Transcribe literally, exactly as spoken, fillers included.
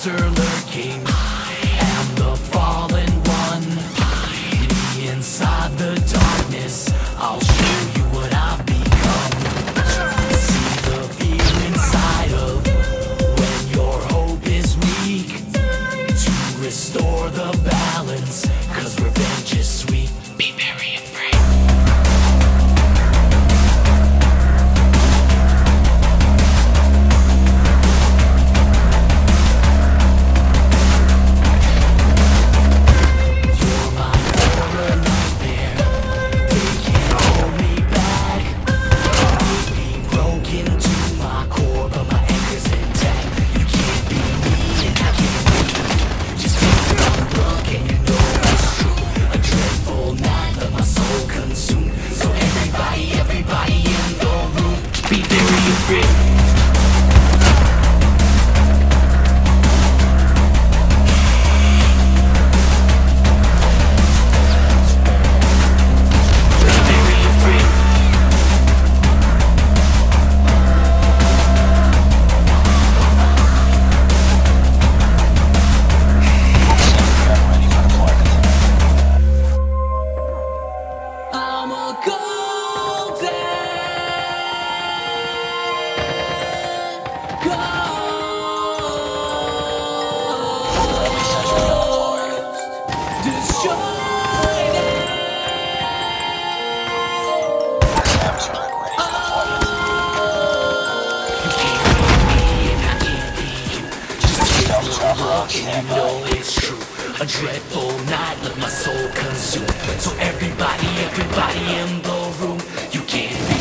monster lurking. I am the fallen one. Me inside the darkness, I'll show you what I've become. See the fear inside of when your hope is weak. To restore the balance, cause revenge is sweet. Be very afraid. You know it's true. A dreadful night, let my soul consume. So everybody, everybody in the room, you can't be